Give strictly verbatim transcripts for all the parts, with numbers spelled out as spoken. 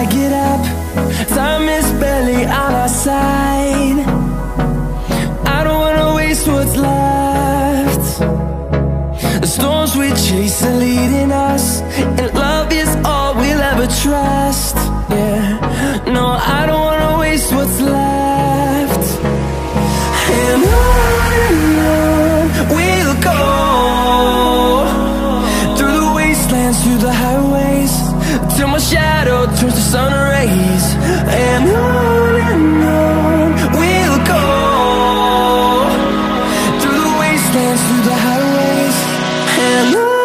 I get up, time is barely on our side. I don't wanna waste what's left. The storms we chase are leading us, and love is all we'll ever trust. Yeah, no, I don't wanna waste what's left. And on and on we'll go, through the wastelands, through the highways, till my shadow turns to sun rays. And on and on we'll go, through the wastelands, through the highways, and on.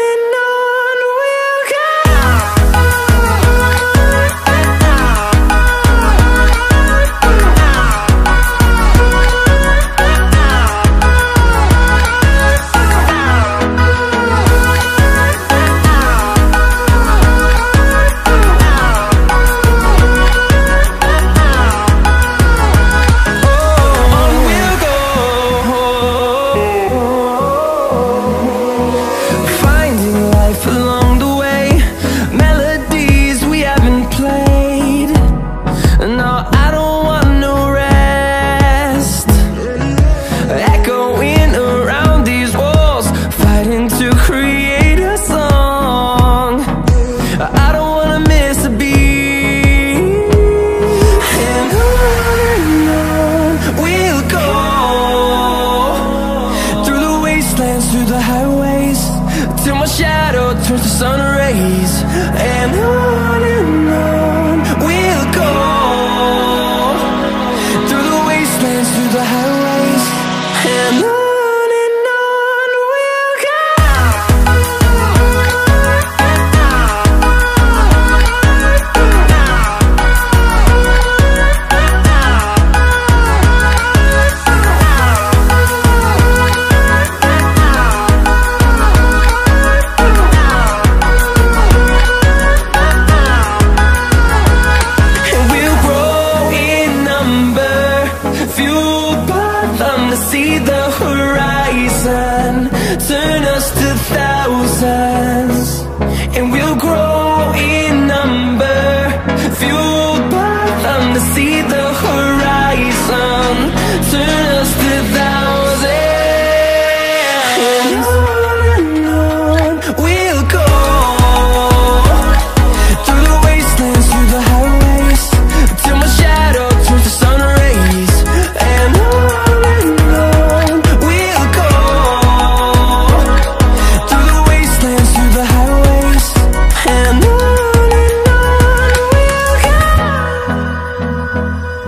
Through the highways, till my shadow turns to sun rays. And on and on we'll go, through the wastelands, through the highways, and on. See the horizon turn us to thousands, and we'll grow in number, fueled by them. To see the horizon turn us to thousands, and on and on we'll go, through the wastelands, through the highways, till my shadow turns to sun rays. And on and on we'll go.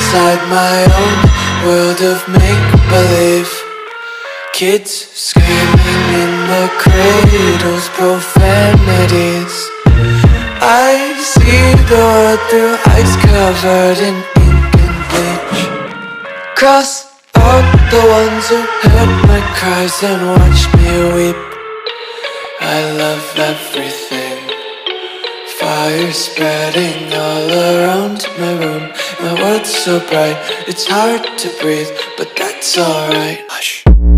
inside my own world of make-believe. Kids screaming in the cradles, profanities. I see the world through eyes covered in ink and bleach. Cross out the ones who heard my cries and watched me weep. I love everything. Fire spreading all around my room. My world's so bright, it's hard to breathe, but that's alright. Hush.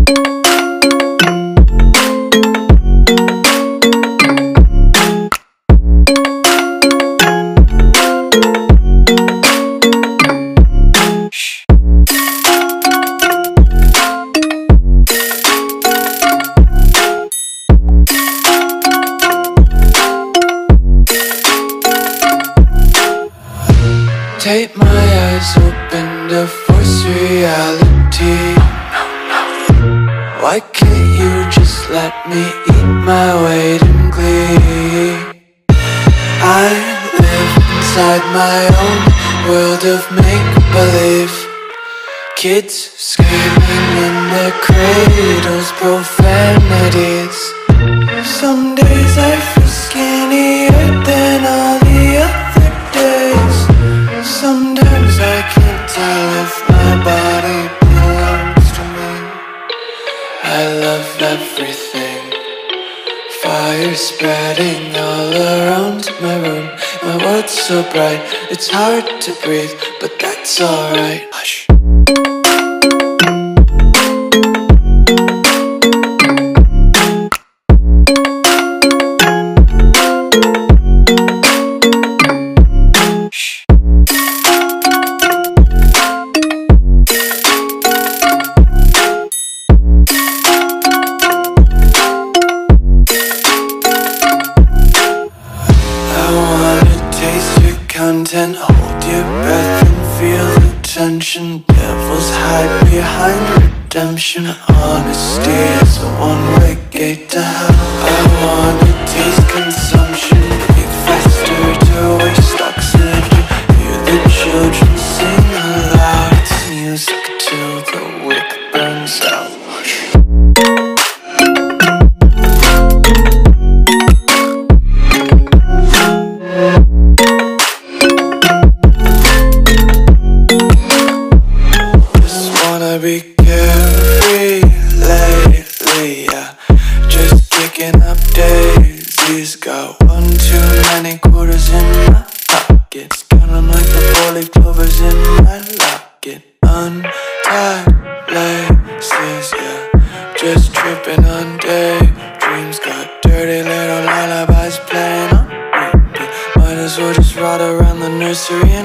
Take my eyes open to force reality. Why can't you just let me eat my weight in glee? I live inside my own world of make-believe. Kids screaming in their cradles, profanities. Some days I feel skinnier than all the other days. Sometimes I can't tell if my body belongs to me. I love everything. Fire spreading all around my room. My world's so bright, it's hard to breathe, but that's alright. Hush. Content, hold your breath and feel the tension. Devils hide behind redemption. Honesty is a one-way gate to hell. I wanna taste consumption, breathe faster to waste oxygen. Hear the children sing aloud. It's music till the wick burns out. Be carefree lately, yeah. Just kicking up daisies. Got one too many quarters in my pockets. Counting like the four-leaf clovers in my locket. Untied laces, yeah. Just tripping on daydreams. Got dirty little lullabies playing on repeat. Might as well just ride around the nursery